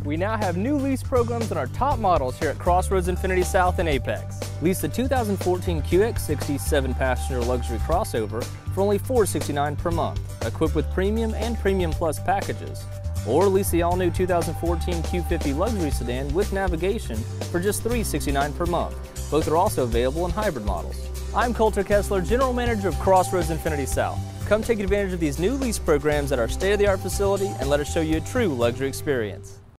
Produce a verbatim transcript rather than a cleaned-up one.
We now have new lease programs on our top models here at Crossroads Infiniti South in Apex. Lease the two thousand fourteen Q X sixty seven passenger luxury crossover for only four hundred sixty-nine dollars per month, equipped with Premium and Premium Plus packages. Or lease the all-new two thousand fourteen Q fifty luxury sedan with navigation for just three hundred sixty-nine dollars per month. Both are also available in hybrid models. I'm Coulter Kessler, General Manager of Crossroads Infiniti South. Come take advantage of these new lease programs at our state-of-the-art facility and let us show you a true luxury experience.